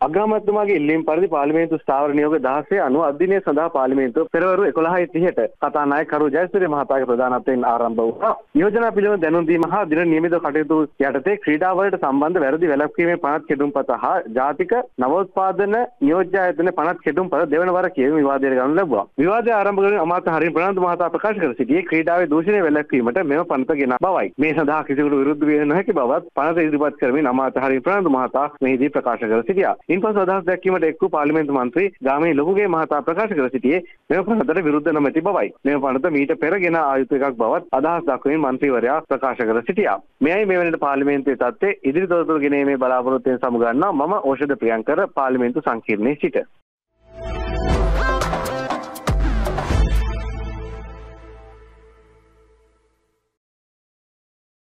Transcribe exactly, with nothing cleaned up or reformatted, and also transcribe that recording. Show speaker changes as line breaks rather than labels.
අග්‍රාමාත්‍යතුමාගේ ඉල්ලීම් පරිදි පාර්ලිමේන්තු ස්ථාවර නියෝග දහසේ අනුව අධ්‍යයනය සඳහා පාර්ලිමේන්තුව පෙරවරු එකොළහයි තිහට කතානායක කරු ජයසූරිය මහතාගේ ප්‍රධානත්වයෙන් ආරම්භ වුණා. යෝජනා පිළිබඳ දැනුම් දීම හා දින නියමිත කටයුතු යටතේ ක්‍රීඩා වලට සම්බන්ධ වැරදි වැළැක්වීමේ පනත් කෙටුම්පත හා ජාතික නවෝත්පාදන නියෝජ්‍ය ආයතන පනත් කෙටුම්පත දෙවන වර කියවීම විවාදයට ගනු ලැබුවා. විවාදය ආරම්භ කරන අමාත්‍ය හරින් ප්‍රනාන්දු මහතා ප්‍රකාශ කර සිටියේ ක්‍රීඩාවේ දූෂණය වැළැක්වීමට මෙම පනත ගෙන බවයි. මේ සඳහා කිසිවෙකු විරුද්ධ විය නොහැකි බවත් පනත ඉදිරිපත් කරමින් අමාත්‍ය හරින් ප්‍රනාන්දු මහතා මෙහිදී ප්‍රකාශ කර සිටියා. ඉන්පසු අදහස් දැක්වීමට එක් වූ පාර්ලිමේන්තු මන්ත්‍රී ගාමිණී ලොකුගේ මහතා ප්‍රකාශ කර සිටියේ මෙම පනතට විරුද්ධ නොමැති බවයි. මෙම පනත මීට පෙරගෙන ආ යුතු එකක් බවත් අදහස් දක්වමින් මන්ත්‍රීවරයා ප්‍රකාශ කර සිටියා. මෙයයි මේ වෙනට පාර්ලිමේන්තුවේ තත්ත්වය ඉදිරි තොරතුරු ගෙනීමේ බලාපොරොත්තුවෙන් සමුගන්නා මම ඕෂධ ප්‍රියංකර පාර්ලිමේන්තු සංකීර්ණයේ සිට.